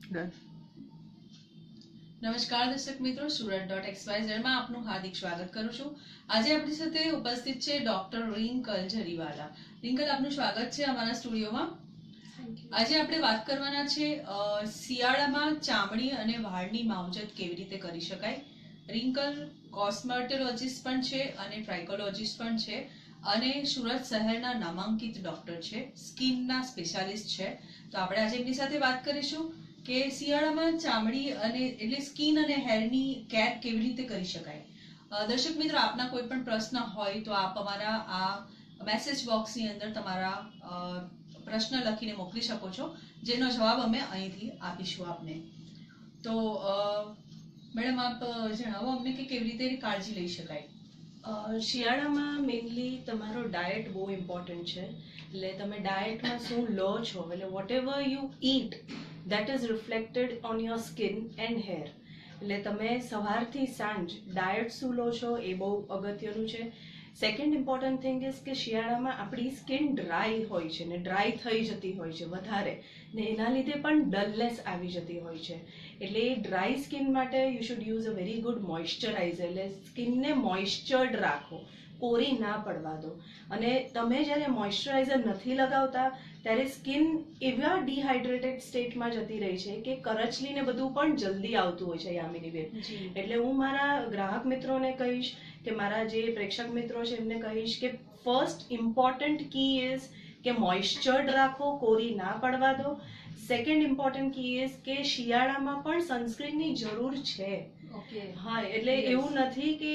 નમસ્કાર દર્શક મિત્રો, સુરત.xyz માં આપનું હાર્દિક સ્વાગત કરું છું. આજે આપણી સાથે ઉપસ્થિત છે ડોક્ટર રિંકલ જરીવાલા. રિંકલ, આપનું સ્વાગત છે અમારા સ્ટુડિયોમાં. આજે આપણે વાત કરવાના છે શિયાળામાં ચામડી અને વાળની માવજત કેવી રીતે કરી શકાય. રિંકલ કોસ્મેટોલોજીસ્ટ પણ છે અને ટ્રાઇકોલોજીસ્ટ પણ છે અને સુરત શહેરના નામાંકિત ડોક્ટર છે, સ્કિનના સ્પેશિયાલિસ્ટ છે. તો આપણે આજે એમની સાથે વાત કરીશું કે શિયાળામાં ચામડી અને એટલે સ્કિન અને હેરની કેર કેવી રીતે કરી શકાય. દર્શક મિત્રો, આપના કોઈ પણ પ્રશ્ન હોય તો આપ અમારા આ મેસેજ બોક્સની અંદર તમારા પ્રશ્ન લખીને મોકલી શકો છો, જેનો જવાબ અમે અહીંથી આપીશું આપને. તો મેડમ, આપ જણાવો અમને કે કેવી રીતે એની કાળજી લઈ શકાય. શિયાળામાં મેઇનલી તમારો ડાયટ બહુ ઇમ્પોર્ટન્ટ છે. એટલે તમે ડાયટમાં શું લો છો, એટલે whatever you eat that is reflected on your skin and hair. એટલે તમે સવારથી સાંજ ડાયટ શું લો છો એ બહુ અગત્યનું છે. સેકન્ડ ઇમ્પોર્ટન્ટ થિંગ ઇઝ કે શિયાળામાં આપણી સ્કિન ડ્રાય હોય છે ને ડ્રાય થઈ જતી હોય છે વધારે, ને એના લીધે પણ ડલનેસ આવી જતી હોય છે. એટલે એ ડ્રાય સ્કિન માટે you should use a very good moisturiser. એટલે સ્કિનને મોઇશ્ચર્ડ રાખો, કોરી ના પડવા દો. અને તમે જ્યારે મોઇશ્ચરાઇઝર નથી લગાવતા ત્યારે સ્કિન એવા ડિહાઇડ્રેટેડ સ્ટેટમાં જતી રહી છે કે કરચલી ને બધું પણ જલ્દી આવતું હોય છે યામિનીબેન. એટલે હું મારા ગ્રાહક મિત્રોને કહીશ કે મારા જે પ્રેક્ષક મિત્રો છે એમને કહીશ કે ફર્સ્ટ ઇમ્પોર્ટન્ટ કી ઇઝ કે મોઇશ્ચર્ડ રાખો, કોરી ના પડવા દો. સેકન્ડ ઇમ્પોર્ટન્ટ કી ઇઝ કે શિયાળામાં પણ સનસ્ક્રીનની જરૂર છે. હા, એટલે એવું નથી કે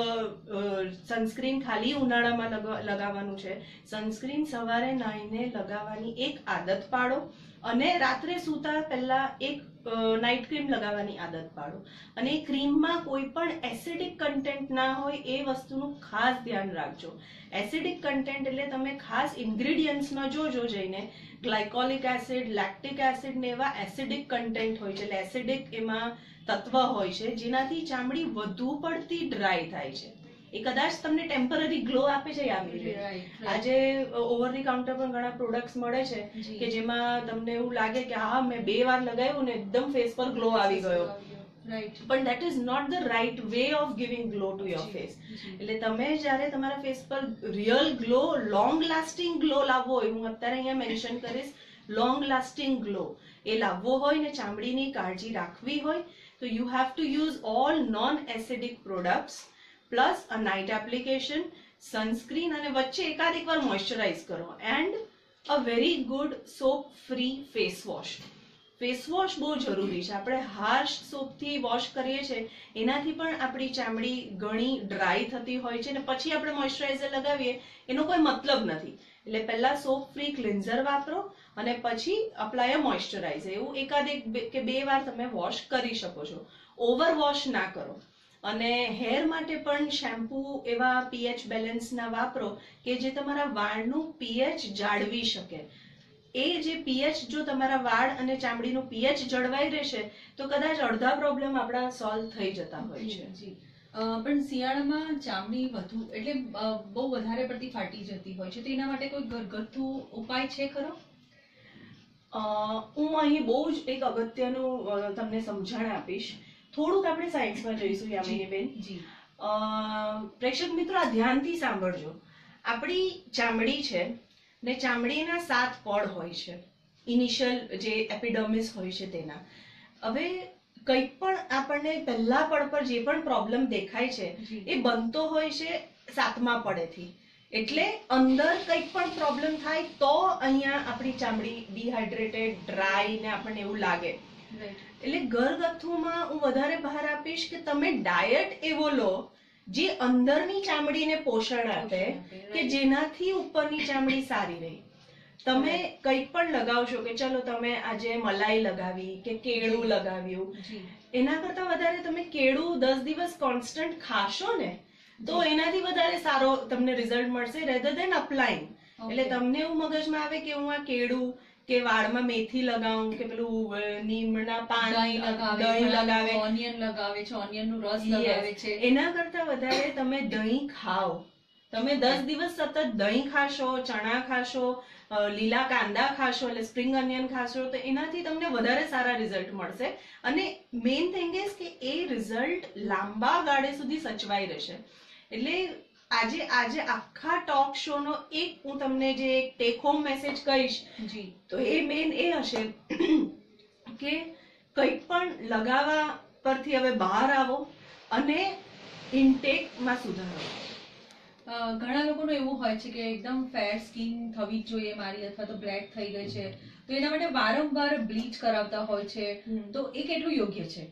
સનસ્ક્રીન ખાલી ઉનાળામાં લગાવવાનું છે. સનસ્ક્રીન સવારે નાહીને લગાવવાની એક આદત પાડો અને રાત્રે સૂતા પહેલા એક નાઇટ ક્રીમ લગાવવાની આદત પાડો. અને એ ક્રીમમાં કોઈ પણ એસિડિક કન્ટેન્ટ ના હોય એ વસ્તુનું ખાસ ધ્યાન રાખજો. એસિડિક કન્ટેન્ટ એટલે તમે ખાસ ઇન્ગ્રેડિયન્ટ્સમાં જોજો જઈને, ગ્લાયકોલિક એસિડ, લેક્ટિક એસિડ ને એવા એસિડિક કન્ટેન્ટ હોય છે. એટલે એસિડિક એમાં તત્વ હોય છે જેનાથી ચામડી વધુ પડતી ડ્રાય થાય છે. એ કદાચ તમને ટેમ્પરરી ગ્લો આપે છે યામિની. આજે ઓવર ધી કાઉન્ટર પર ઘણા પ્રોડક્ટ્સ મળે છે કે જેમાં તમને એવું લાગે કે હા, મેં 2 વાર લગાવ્યું ને એકદમ ફેસ પર ગ્લો આવી ગયો. પણ that is not the right way of giving glow to your face. એટલે તમે જ્યારે તમારા ફેસ પર real glow, long lasting glow લાવવો હોય, હું અત્યારે અહીંયા મેન્શન કરીશ, લોંગ લાસ્ટિંગ ગ્લો એ લાવવો હોય ને ચામડીની કાળજી રાખવી હોય તો you have to use all non-acidic products plus a night application, sunscreen અને વચ્ચે એકાદ વાર મોઇશ્ચરાઇઝ કરો and a very good soap free face wash. Face wash બહુ જરૂરી છે. આપણે હાર્શ સોપથી વોશ કરીએ છીએ એનાથી પણ આપણી ચામડી ઘણી ડ્રાય થતી હોય છે ને પછી આપણે મોઇશ્ચરાઇઝર લગાવીએ એનો કોઈ મતલબ નથી. એટલે પહેલા સોપ ફ્રી ક્લિન્ઝર વાપરો અને પછી અપ્લાય મોઇશ્ચરાઇઝર. એવું એકાદ કે 2 વાર તમે વોશ કરી શકો છો. ઓવર વોશ ના કરો. અને હેર માટે પણ શેમ્પૂ એવા પીએચ બેલેન્સના વાપરો કે જે તમારા વાળનું પીએચ જાળવી શકે. એ જે પીએચ જો તમારા વાળ અને ચામડીનું પીએચ જળવાઈ રહેશે તો કદાચ અડધા પ્રોબ્લેમ આપણા સોલ્વ થઈ જતા હોય છે. પણ શિયાળામાં ચામડી વધુ એટલે બહુ વધારે પડતી ફાટી જતી હોય છે, તો એના માટે કોઈ ઘરગથ્થુ ઉપાય છે ખરો? હું અહીં બહુ જ એક અગત્યનું તમને સમજણ આપીશ. થોડુંક આપણે સાયન્સમાં જઈશું યામિનીબેન. પ્રેક્ષક મિત્રો, આ ધ્યાનથી સાંભળજો. આપણી ચામડી છે ને ચામડીના 7 પડ હોય છે. ઇનિશિયલ જે એપિડર્મિસ હોય છે તેના. હવે કંઈક પણ આપણને પહેલા પડ પર જે પણ પ્રોબ્લેમ દેખાય છે એ બનતો હોય છે 7મા પડેથી. એટલે અંદર કંઈક પણ પ્રોબ્લેમ થાય તો અહીંયા આપણી ચામડી ડિહાઇડ્રેટેડ, ડ્રાય ને આપણને એવું લાગે. એટલે ઘરગથ્થુમાં હું વધારે ભાર આપીશ કે તમે ડાયટ એવો લો જે અંદરની ચામડીને પોષણ આપે કે જેનાથી ઉપરની ચામડી સારી રહે. તમે કંઈક પણ લગાવશો કે ચલો તમે આજે મલાઈ લગાવી કે કેળું લગાવ્યું, એના કરતા વધારે તમે કેળું 10 દિવસ કોન્સ્ટન્ટ ખાશો ને તો એનાથી વધારે સારો તમને રિઝલ્ટ મળશે રેધર દેન અપ્લાઇંગ. એટલે તમને એવું મગજમાં આવે કે હું આ કેળું કે વાળમાં મેથી લગાવું કે પેલું નીમના પાન, દહીં લગાવે, ઓનિયન લગાવે છે, ઓનિયનનું રસ લગાવે છે, એના કરતા વધારે તમે દહીં ખાઓ તમે 10 દિવસ સતત દહીં ખાશો, ચણા ખાશો, લીલા કાંદા ખાશો એટલે સ્પ્રિંગ અનિયન ખાશો તો એનાથી તમને વધારે સારા રિઝલ્ટ મળશે. અને મેઇન થિંગ ઇઝ કે એ રિઝલ્ટ લાંબા ગાળે સુધી સચવાઈ રહેશે. એટલે આજે આખા ટોક શો નો એક હું તમને જે ટેક હોમ મેસેજ કહીશ જી તો એ મેઇન એ હશે કે કંઈ પણ લગાવવા પરથી હવે બહાર આવો અને ઇન્ટેકમાં સુધારો. ઘણા લોકોનું એવું હોય છે કે એકદમ ફેર સ્કિન થવી જ જોઈએ મારી અથવા તો બ્લેક થઈ ગઈ છે તો એના માટે વારંવાર બ્લીચ કરાવતા હોય છે તો એ કેટલું યોગ્ય છે?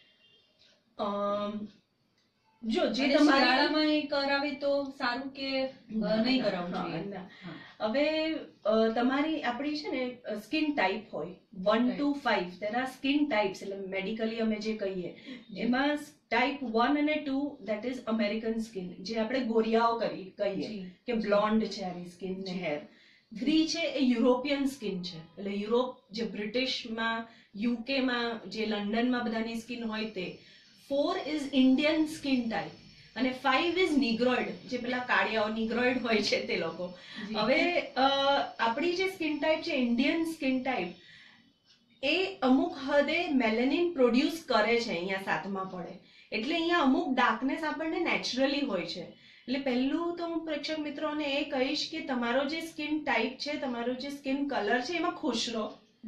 જો જે અને તમારી શિયાળામાં એ કરાવે તો સારું કે નહીં કરાવવું જોઈએ? હવે તમારી આપણી છે ને સ્કિન ટાઈપ હોય 1 to 5 there are skin types એટલે મેડિકલી અમે જે કહીએ એમાં ટાઈપ 1 અને 2 that is અમેરિકન સ્કિન જે આપણે ગોરિયાઓ કહીએ કે બ્લોન્ડ છે આની સ્કિન ને હેર. 3 છે એ યુરોપિયન સ્કિન છે એટલે યુરોપ જે બ્રિટિશમાં યુકેમાં જે લંડનમાં બધાની સ્કિન હોય તે. 4 is ઇન્ડિયન સ્કિન ટાઈપ અને 5 is નિગ્રોઇડ જે પેલા કાળિયાઓ નિગ્રોઇડ હોય છે તે લોકો. હવે આપણી જે સ્કિન ટાઈપ છે ઇન્ડિયન સ્કિન ટાઈપ એ અમુક હદે મેલેનિન પ્રોડ્યુસ કરે છે અહીંયા સાતમા પડે એટલે અહીંયા અમુક ડાર્કનેસ આપણને નેચરલી હોય છે. એટલે પહેલું તો હું પ્રેક્ષક મિત્રોને એ કહીશ કે તમારો જે સ્કિન ટાઈપ છે તમારો જે સ્કિન કલર છે એમાં ખુશ રહો.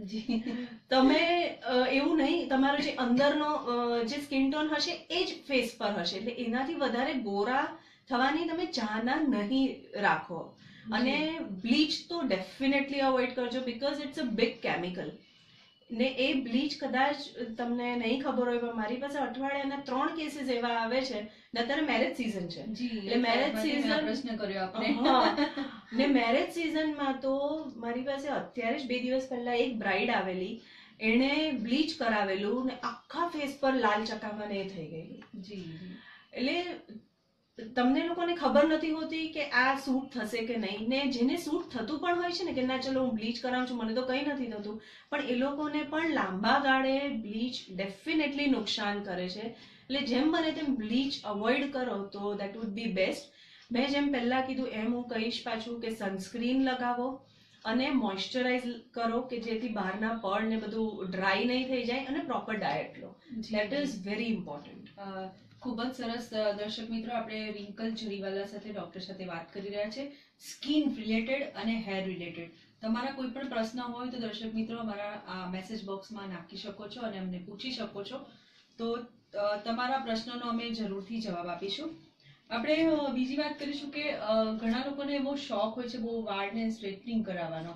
તમે એવું નહીં તમારો જે અંદરનો જે સ્કિન ટોન હશે એ જ ફેસ પર હશે એટલે એનાથી વધારે ગોરા થવાની તમે ચાહના નહીં રાખો. અને બ્લીચ તો ડેફિનેટલી અવોઇડ કરજો because it's a big chemical. ને એ બ્લીચ કદાચ તમને નહીં ખબર હોય પણ મારી પાસે અઠવાડિયાના 3 કેસીસ એવા આવે છે ને અત્યારે મેરેજ સીઝન છે એટલે મેરેજ સીઝન પ્રશ્ન કર્યો આપણે ને મેરેજ સીઝનમાં તો મારી પાસે અત્યારે જ 2 દિવસ પહેલા એક બ્રાઇડ આવેલી એણે બ્લીચ કરાવેલું ને આખા ફેસ પર લાલ ચકામાં એ થઈ ગયેલું. એટલે તમને લોકોને ખબર નથી હોતી કે આ સૂટ થશે કે નહીં ને જેને સૂટ થતું પણ હોય છે ને કે ના ચલો હું બ્લીચ કરાવું છું મને તો કંઈ નથી થતું પણ એ લોકોને પણ લાંબા ગાળે બ્લીચ ડેફિનેટલી નુકસાન કરે છે. એટલે જેમ બને તેમ બ્લીચ અવોઇડ કરો તો દેટ વુડ બી બેસ્ટ. મેં જેમ પહેલા કીધું એમ હું કહીશ પાછું કે સનસ્ક્રીન લગાવો અને મોઇશ્ચરાઇઝ કરો કે જેથી બહારના પડ ને બધું ડ્રાય નહીં થઈ જાય અને પ્રોપર ડાયટ લો. That is very important. ખૂબ જ સરસ. દર્શક મિત્રો આપણે રિંકલ જરીવાલા સાથે ડોક્ટર સાથે વાત કરી રહ્યા છે સ્કિન રિલેટેડ અને હેર રિલેટેડ. તમારા કોઈ પણ પ્રશ્ન હોય તો દર્શક મિત્રો અમારા આ મેસેજ બોક્સમાં નાખી શકો છો અને અમને પૂછી શકો છો તો તમારા પ્રશ્નોનો અમે જરૂરથી જવાબ આપીશું. આપણે બીજી વાત કરીશું કે ઘણા લોકોને એવો શોખ હોય છે બહુ વાળને સ્ટ્રેટનિંગ કરાવવાનો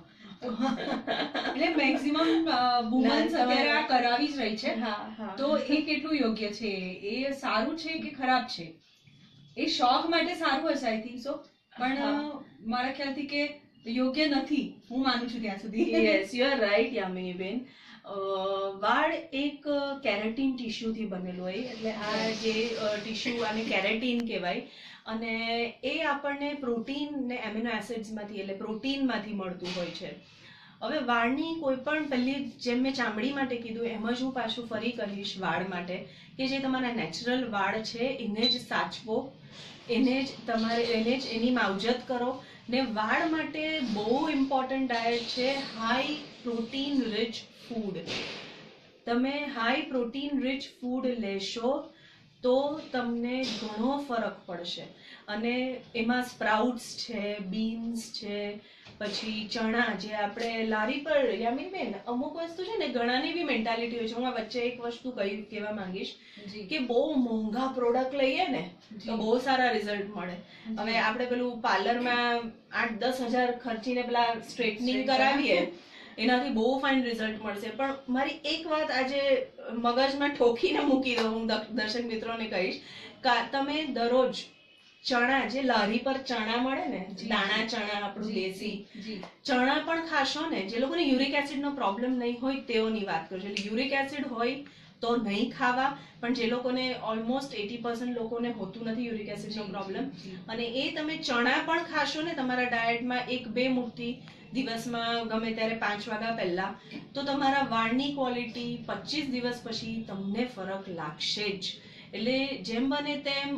એટલે મેક્સિમમ વુમન્સ અત્યારે આ કરાવી જ રહી છે તો એ કેટલું યોગ્ય છે? એ સારું છે કે ખરાબ છે? એ શોખ માટે સારું હશે આઈ થિંક સો પણ મારા ખ્યાલથી કે યોગ્ય નથી હું માનું છું ત્યાં સુધી. Yes you are right Yamini ben. વાળ એક કેરેટીન ટિશ્યુ થી બનેલું હોય એટલે આ જે ટિશ્યુ આને કેરેટીન કહેવાય અને એ આપણને પ્રોટીન ને એમિનો એસિડ્સ માંથી એટલે પ્રોટીન માંથી મળતું હોય છે. હવે વાળની કોઈ પણ પહેલી જેમ મેં ચામડી માટે કીધું એમ જ હું પાછું ફરી કહીશ વાળ માટે કે જે તમારા નેચરલ વાળ છે એને જ સાચવો, એને જ એની માવજત કરો. ને વાળ માટે બહુ ઇમ્પોર્ટન્ટ ડાયટ છે હાઈ પ્રોટીન રિચ ફૂડ. તમે હાઈ પ્રોટીન રિચ ફૂડ લેશો તો તમને ઘણો ફરક પડશે. અને એમાં સ્પ્રાઉટ્સ છે, બીન્સ છે, પછી ચણા જે આપણે લારી પર યામીન બેન અમુક વસ્તુ છે ને ઘણાની બી મેન્ટાલિટી હોય છે. હું આ વચ્ચે એક વસ્તુ કહેવા માંગીશ કે બહુ મોંઘા પ્રોડક્ટ લઈએ ને તો બહુ સારા રિઝલ્ટ મળે. હવે આપણે પેલું પાર્લરમાં 8-10 હજાર ખર્ચીને પેલા સ્ટ્રેટનિંગ કરાવીએ એનાથી બહુ ફાઇન રિઝલ્ટ મળશે પણ મારી એક વાત આજે મગજમાં ઠોકીને મૂકી દઉં હું દર્શક મિત્રોને કહીશ તમે દરરોજ ચણા જે લારી પર ચણા મળે ને દાણા ચણા આપણું દેશી ચણા પણ ખાશો ને જે લોકોને યુરિક એસિડ નો પ્રોબ્લેમ નહીં હોય તેઓની વાત કરજો. એટલે યુરિક એસિડ હોય તો નહીં ખાવા પણ જે લોકોને ઓલમોસ્ટ 80% લોકોને હોતું નથી યુરિક એસિડ નો પ્રોબ્લેમ અને એ તમે ચણા પણ ખાશો ને તમારા ડાયટમાં 1-2 મુઠ્ઠી દિવસમાં ગમે ત્યારે 5 વાગ્યા પહેલા તો તમારા વાળની ક્વોલિટી 25 દિવસ પછી તમને ફરક લાગશે જ. એટલે જેમ બને તેમ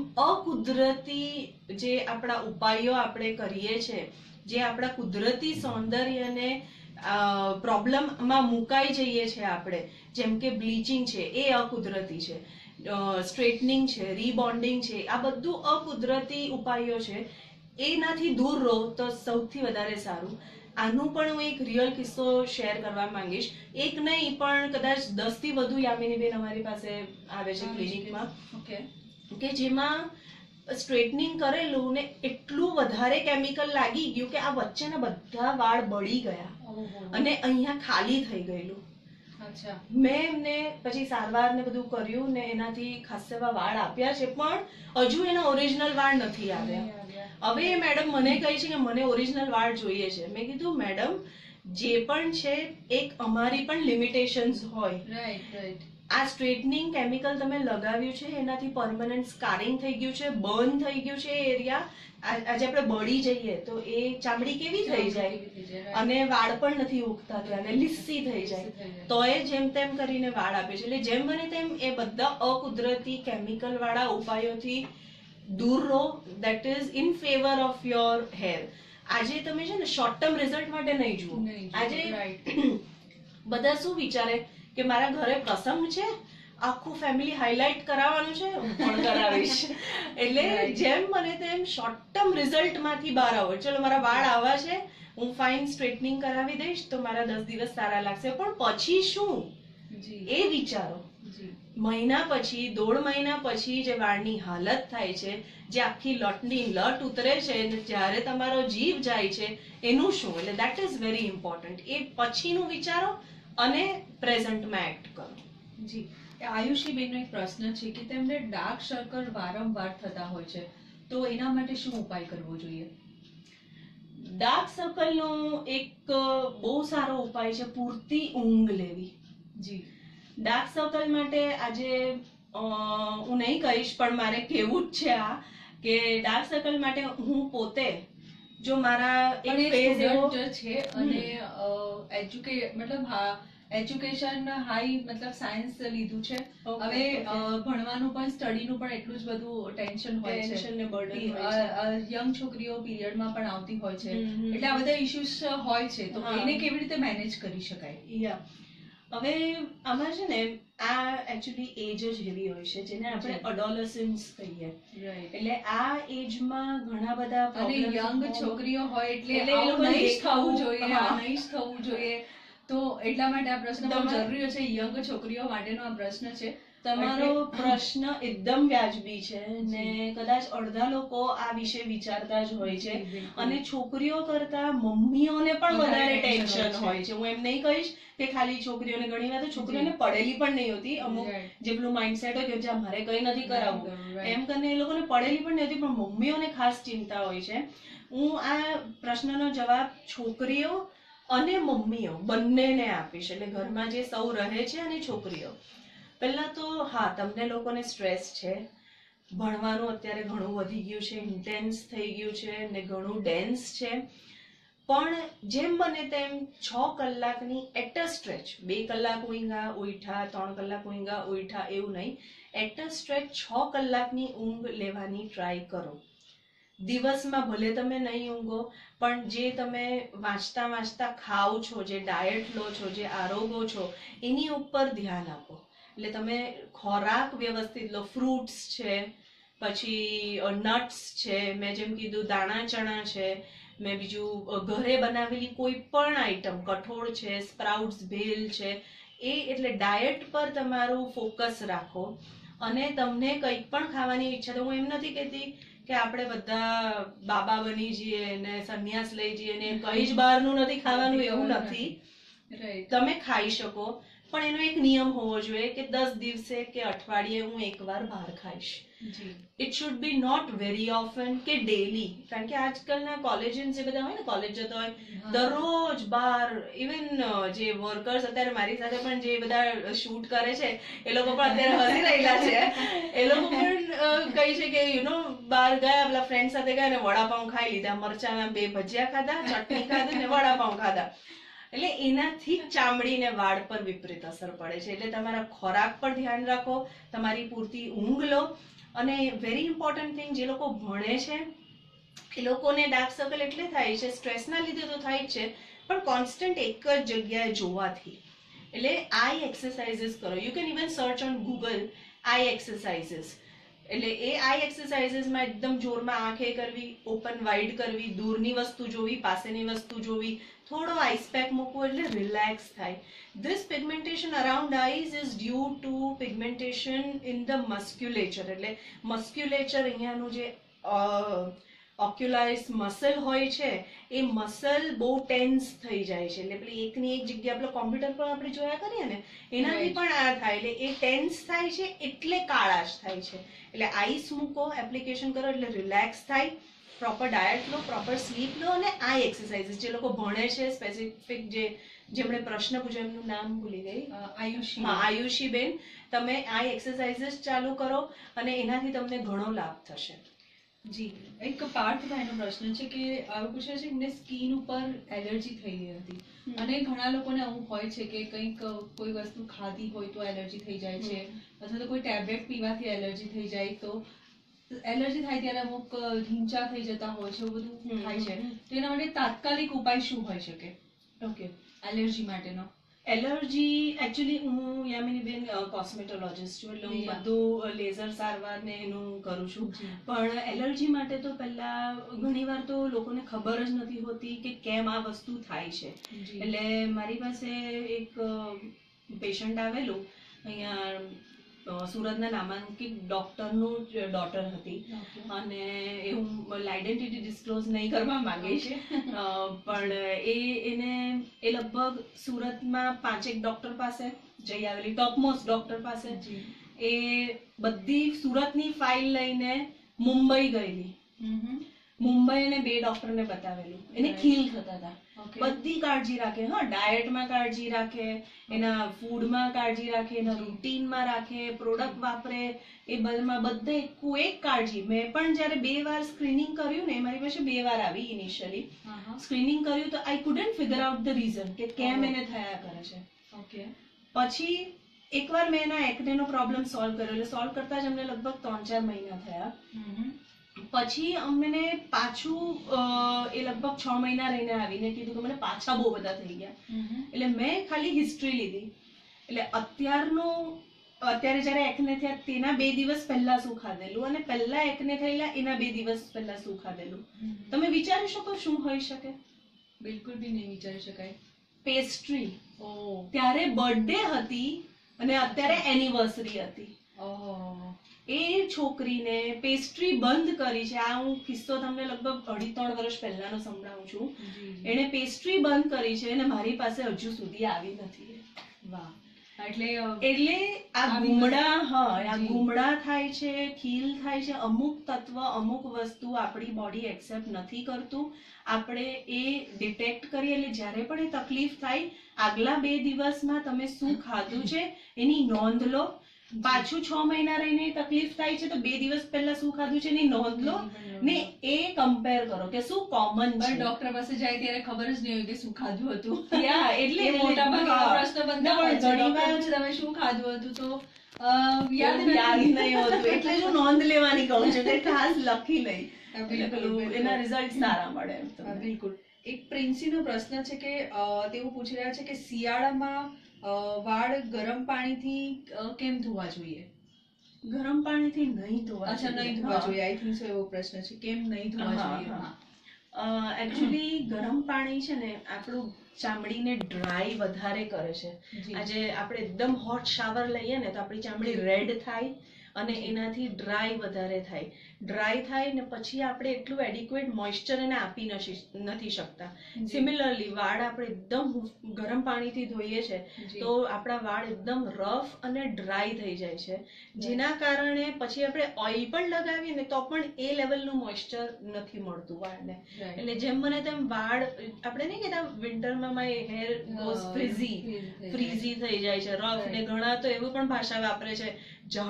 અકુદરતી જે આપણા ઉપાયો આપણે કરીએ છીએ, જે આપણા કુદરતી સૌંદર્યને પ્રોબ્લેમમાં મુકાઈ જઈએ છીએ આપણે, જેમ કે બ્લીચિંગ છે એ અકુદરતી છે, સ્ટ્રેટનિંગ છે, રીબોન્ડિંગ છે, આ બધું અકુદરતી ઉપાયો છે. એનાથી દૂર રહો તો સૌથી વધારે સારું. આનું પણ હું એક રિયલ કિસ્સો શેર કરવા માંગીશ. એક નહીં પણ કદાચ 10 થી વધુ યામિનીબેન અમારી પાસે આવે છે ક્લિનિકમાં, કે જેમાં સ્ટ્રેટનિંગ કરેલું ને એટલું વધારે કેમિકલ લાગી ગયું કે આ વચ્ચેના બધા વાળ બળી ગયા અને અહીંયા ખાલી થઈ ગયેલું. મેં એમને પછી સારવાર ને બધું કર્યું ને એનાથી ખાસ એવા વાળ આપ્યા છે, પણ હજુ એના ઓરિજિનલ વાળ નથી આવ્યા. હવે એ મેડમ મને કહે છે કે મને ઓરિજિનલ વાળ જોઈએ છે. મેં કીધું મેડમ જે પણ છે એક અમારી પણ લિમિટેશન્સ હોય. આ સ્ટ્રેટનિંગ કેમિકલ તમે લગાવ્યું છે એનાથી પરમનન્ટ સ્કારિંગ થઈ ગયું છે, બર્ન થઈ ગયું છે એરિયા. આજે આપણે બળી જઈએ તો એ ચામડી કેવી થઈ જાય અને વાળ પણ નથી ઉગતા ત્યાં અને લીસી થઈ જાય. તો એ જેમ તેમ કરીને વાળ આપે છે. એટલે જેમ બને તેમ એ બધા અકુદરતી કેમિકલ વાળા ઉપાયોથી દૂર રહો. That is in favour of your hair. આજે તમે છે ને શોર્ટ ટર્મ રિઝલ્ટ માટે નહીં જુઓ. આજે બધા શું વિચારે કે મારા ઘરે પ્રસંગ છે, આખું ફેમિલી હાઇલાઇટ કરાવવાનું છે, હું પણ કરાવીશ. એટલે જેમ બને તેમ શોર્ટ ટર્મ રિઝલ્ટ માંથી બહાર આવો. ચલો મારા વાળ આવા છે, હું ફાઇન સ્ટ્રેટનિંગ કરાવી દઈશ તો મારા 10 દિવસ સારા લાગશે, પણ પછી શું એ વિચારો. મહિના પછી, 1.5 મહિના પછી જે વાળની હાલત થાય છે, જે આખી લટની લટ ઉતરે છે, જ્યારે તમારો જીવ જાય છે, એનું શું? એટલે દેટ ઇઝ વેરી ઇમ્પોર્ટન્ટ. એ પછીનું વિચારો અને પ્રેઝન્ટમાં એક્ટ કરો. જી, આયુષી બેનનો એક પ્રશ્ન છે કે તેમને ડાર્ક સર્કલ વારંવાર થતા હોય છે, તો એના માટે શું ઉપાય કરવો જોઈએ? ડાર્ક સર્કલનો એક બહુ સારો ઉપાય છે પૂરતી ઊંઘ લેવી. જી, ડાર્ક સર્કલ માટે આજે હું નહીં કહીશ પણ મારે કહેવું જ છે આ કે ડાર્ક સર્કલ માટે હું પોતે જો મારા એક ફેઝ એવો છે અને એજ્યુકેશન હાઈ મતલબ સાયન્સ લીધું છે, હવે ભણવાનું પણ સ્ટડીનું પણ એટલું જ બધું ટેન્શન હોય છે, યંગ છોકરીઓ પીરિયડમાં પણ આવતી હોય છે, એટલે આ બધા ઇશ્યુઝ હોય છે, તો એને કેવી રીતે મેનેજ કરી શકાય? હવે આમાં છે ને આ એકચ્યુઅલી એજ જ એવી હોય છે જેને આપણે અડોલેસન્સ કહીએ. એટલે આ એજમાં ઘણા બધા અને યંગ છોકરીઓ હોય એટલે આવું નહીં થવું જોઈએ, આ નહીં થવું જોઈએ, તો એટલા માટે આ પ્રશ્ન બહુ જરૂરી છે. યંગ છોકરીઓ માટેનો આ પ્રશ્ન છે. તમારો પ્રશ્ન એકદમ વ્યાજબી છે ને કદાચ અડધા લોકો આ વિશે વિચારતા જ હોય છે અને છોકરીઓ કરતા મમ્મીઓને પણ વધારે ટેન્શન હોય છે. હું એમ નહીં કહીશ કે ખાલી છોકરીઓને, ઘણી વાર તો છોકરીઓને પડેલી પણ નહીં હોતી, અમુક જે પેલું માઇન્ડસેટ હોય કે જ્યાં મારે કઈ નથી કરાવવું એમ કરીને એ લોકોને પડેલી પણ નહીં હોતી, પણ મમ્મીઓને ખાસ ચિંતા હોય છે. હું આ પ્રશ્નનો જવાબ છોકરીઓ અને મમ્મીઓ બંનેને આપીશ. એટલે ઘરમાં જે સૌ રહે છે અને છોકરીઓ. પહેલા તો હા, તમને લોકોને સ્ટ્રેસ છે, ભણવાનું અત્યારે ઘણું વધી ગયું છે, ઇન્ટેન્સ થઈ ગયું છે ને ઘણું ડેન્સ છે, પણ જેમ બને તેમ 6 કલાકની એટ અ સ્ટ્રેચ, 2 કલાક ઊંઘ્યા ઉઠ્યા, 3 કલાક ઊંઘ્યા ઉઠ્યા એવું નહીં, એટ અ સ્ટ્રેચ 6 કલાકની ઊંઘ લેવાની ટ્રાય કરો. દિવસમાં ભલે તમે નહીં ઊંઘો, પણ જે તમે વાંચતા વાંચતા ખાઓ છો, જે ડાયટ લો છો, જે આરોગો છો, એની ઉપર ધ્યાન આપો. એટલે તમે ખોરાક વ્યવસ્થિત લો. ફ્રૂટ્સ છે, પછી નટ્સ છે, મેં જેમ કીધું દાણા ચણા છે, મેં બીજું ઘરે બનાવેલી કોઈ પણ આઈટમ, કઠોળ છે, સ્પ્રાઉટ્સ, ભેલ છે, એ એટલે ડાયટ પર તમારું ફોકસ રાખો. અને તમને કંઈક પણ ખાવાની ઈચ્છા, તો હું એમ નથી કહેતી કે આપણે બધા બાબા બની જઈએ ને સંન્યાસ લઈ જઈએ ને કઈ જ બહારનું નથી ખાવાનું, એવું નથી. તમે ખાઈ શકો, પણ એનો એક નિયમ હોવો જોઈએ કે 10 દિવસે કે અઠવાડિયે હું એકવાર બહાર ખાઈશ. It should be not very often કે ડેલી. કારણ કે આજકાલના કોલેજિયન્સ જે બધા હોય ને, કોલેજ જતો હોય, દરરોજ બહાર, ઇવન જે વર્કર્સ અત્યારે મારી સાથે પણ જે બધા શૂટ કરે છે એ લોકો પણ અત્યારે હસી રહેલા છે. એ લોકો પણ કહે છે કે યુ નો બહાર ગયા, પેલા ફ્રેન્ડ સાથે ગયા ને વડાપાઉં ખાઈ લીધા, મરચાના 2 ભજીયા ખાધા, ચટણી ખાધી ને વડાપાઉં ખાધા. એટલે એનાથી જ ચામડી ને વાળ પર વિપરીત અસર પડે છે. એટલે તમારા ખોરાક પર ધ્યાન રાખો, તમારી પૂરતી ઊંઘ લો, અને વેરી ઇમ્પોર્ટન્ટ થિંગ, જે લોકો ભણે છે એ લોકોને ડાર્ક સર્કલ એટલે થાય છે, સ્ટ્રેસના લીધે તો થાય જ છે, પણ કોન્સ્ટન્ટ એક જ જગ્યાએ જોવાથી. એટલે આઈ એક્સરસાઇઝીસ કરો. You can even search on Google eye exercises. એટલે એ આઈ એક્સરસાઇઝીસમાં એકદમ જોરમાં આંખે કરવી, ઓપન વાઇડ કરવી, દૂરની વસ્તુ જોવી, પાસેની વસ્તુ જોવી, થોડો આઈસ પેક મૂકવો એટલે રિલેક્સ થાય. This pigmentation around eyes is due to pigmentation in the musculature. એટલે મસ્ક્યુલેચર, અહીંયાનું જે ઓક્યુલાઇઝ મસલ હોય છે એ મસલ બહુ ટેન્સ થઈ જાય છે. એટલે પેલી એકની એક જગ્યા આપણે કોમ્પ્યુટર પર આપણે જોયા કરીએ ને, એનાથી પણ આ થાય. એટલે એ ટેન્સ થાય છે એટલે કાળાશ થાય છે. એટલે આઈસ મૂકો, એપ્લિકેશન કરો એટલે રિલેક્સ થાય. પ્રોપર ડાયટ લો, પ્રોપર સ્લીપ લો, અને આઈ એક્સરસાઇઝીસ. જે લોકો ભણે છે સ્પેસિફિક, જેમણે પ્રશ્ન પૂછ્યો એમનું નામ ભૂલી ગઈ, આયુષી. હા, આયુષી બેન, તમે આઈ એક્સરસાઇઝીસ ચાલુ કરો અને એનાથી તમને ઘણો લાભ થશે. જી, એક પાર્થભાઈનો પ્રશ્ન છે કે આવું પૂછે છે કે સ્કિન ઉપર એલર્જી થઈ ગઈ હતી, અને ઘણા લોકોને આવું હોય છે કે કંઈક કોઈ વસ્તુ ખાધી હોય તો એલર્જી થઈ જાય છે, અથવા તો કોઈ ટેબ્લેટ પીવાથી એલર્જી થઈ જાય. તો એલર્જી થાય ત્યારે અમુક ઢીંચા થઈ જતા હોય છે, એવું બધું થાય છે. તો એના માટે તાત્કાલિક ઉપાય શું હોઈ શકે? ઓકે, એલર્જી માટેનો. એલર્જી એકચ્યુઅલી હું યામિનીબેન કોસ્મેટોલોજિસ્ટ છું, એટલે હું બધું લેઝર સારવાર ને એનું કરું છું. પણ એલર્જી માટે તો પહેલા ઘણીવાર તો લોકોને ખબર જ નથી હોતી કે કેમ આ વસ્તુ થાય છે. એટલે મારી પાસે એક પેશન્ટ આવેલું, અહીંયા સુરતના નામાંકિત ડોક્ટરનું ડોટર હતી, અને એ હું આઈડેન્ટિટી ડિસ્ક્લોઝ નહીં કરવા માંગીશ, પણ એને લગભગ સુરતમાં 5 ડોક્ટર પાસે જઈ આવેલી, ટોપમોસ્ટ ડોક્ટર પાસે. એ બધી સુરતની ફાઇલ લઈને મુંબઈ ગયેલી. મુંબઈ એને 2 ડોક્ટરને બતાવેલું. એને ખીલ થતા હતા. બધી કાળજી રાખે, હા, ડાયટમાં કાળજી રાખે, એના ફૂડમાં કાળજી રાખે, એના રૂટીનમાં રાખે, પ્રોડક્ટ વાપરે, એ બધામાં બધે એક કાળજી. મેં પણ જ્યારે 2 વાર સ્ક્રીનિંગ કર્યું ને, મારી પાસે 2 વાર આવી ઇનિશિયલી સ્ક્રીનિંગ કર્યું, તો I couldn't figure out the reason કે કેમ એને થયા કરે છે. ઓકે, પછી એકવાર મેં એના એકનેનો પ્રોબ્લેમ સોલ્વ કર્યો. એટલે સોલ્વ કરતા જ અમને લગભગ 3-4 મહિના થયા. પછી અમને પાછું એ લગભગ 6 મહિના રહીને આવીને કીધું કે મને પાછા બહુ બધા થઈ ગયા. એટલે મેં ખાલી હિસ્ટ્રી લીધી. એટલે અત્યારે જયારે એકને થયા તેના 2 દિવસ પહેલા શું ખાધેલું, અને પહેલા એકને થયેલા એના 2 દિવસ પહેલા શું ખાધેલું, તમે વિચારી શકો શું હોઈ શકે? બિલકુલ બી નહીં વિચારી શકાય. પેસ્ટ્રી. ત્યારે બર્થડે હતી અને અત્યારે એનિવર્સરી હતી. એ છોકરીને પેસ્ટ્રી બંધ કરી છે. આ હું કિસ્સો તમને લગભગ 2.5-3 વર્ષ પહેલાનો સંભળાવું છું. એને પેસ્ટ્રી બંધ કરી છે અને મારી પાસે હજુ સુધી આવી નથી. વાહ. એટલે આ ગુમડા, હા, આ ગુમડા થાય છે, ખીલ થાય છે. અમુક તત્વ, અમુક વસ્તુ આપણી બોડી એક્સેપ્ટ નથી કરતું. આપણે એ ડિટેક્ટ કરીએ, એટલે જ્યારે પણ એ તકલીફ થાય, આગલા 2 દિવસમાં તમે શું ખાધું છે એની નોંધ લો. પાછું 6 મહિના રહીને તકલીફ થાય છે તો 2 દિવસ પહેલા શું ખાધું છે એની નોંધ લો, ને એ કમ્પેર કરો કે શું કોમન છે. ડોક્ટર પાસે જાય ત્યારે ખબર જ નહીં હોય કે શું ખાધું હતું. એટલે મોટા ભાગના પ્રશ્ન બનતા હોય છે. ઘણીવાર તમે શું ખાધું હતું તો યાદ નહીં હોતું, એટલે હું નોંધ લેવાની કહું છું કે ખાસ લખી લઈ, એના રિઝલ્ટ સારા મળે. બિલકુલ. એક પ્રિન્સીનો પ્રશ્ન છે કે તેઓ પૂછી રહ્યા છે કે શિયાળામાં વાળ ગરમ પાણીથી કેમ ધોવા જોઈએ? ગરમ પાણીથી નહીં ધોવા. અચ્છા, નહીં ધોવા જોઈએ. આઈ થિંક સો એવો પ્રશ્ન છે, કેમ નહીં ધોવા જોઈએ? એકચ્યુઅલી ગરમ પાણી છે ને આપણું ચામડીને ડ્રાય વધારે કરે છે. આજે આપણે એકદમ હોટ શાવર લઈએ ને તો આપણી ચામડી રેડ થાય અને એનાથી ડ્રાય વધારે થાય. ડ્રાય થાય ને પછી આપણે એટલું એડિક્વેટ મોઇસ્ચર એને આપી નથી શકતા. સિમિલરલી વાળ આપણે એકદમ ગરમ પાણીથી ધોઈએ છે તો આપણા વાળ એકદમ રફ અને ડ્રાય થઈ જાય છે, જેના કારણે પછી આપણે ઓઇલ પણ લગાવીએ ને તો પણ એ લેવલનું મોઇસ્ચર નથી મળતું વાળને. એટલે જેમ મને તેમ વાળ, આપણે નહીં કહેતા વિન્ટરમાં માય હેર ગોઝ ફ્રીઝી થઈ જાય છે, રફ. ને ઘણા તો એવું પણ ભાષા વાપરે છે, ઝાડુ જેવા